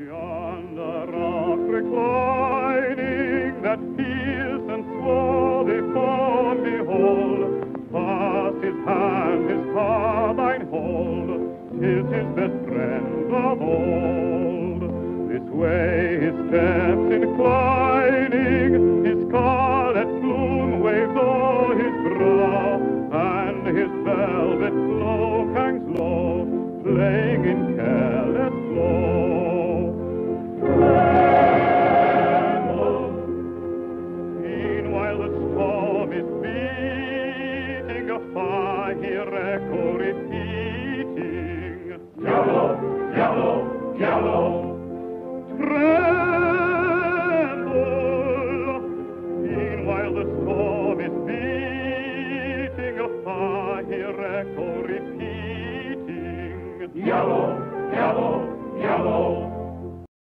Yonder rock reclining, that fierce and swarthy form behold, fast his hand his carbine hold, 'tis his best friend of old. This way his steps inclining, his scarlet plume waves o'er his brow, and his velvet cloak hangs low, playing in careless flow. Meanwhile the storm is beating, a fire echo repeating, Diavolo, Diavolo, Diavolo. Tremble. Meanwhile the storm is beating, a fire echo repeating, Diavolo, Diavolo.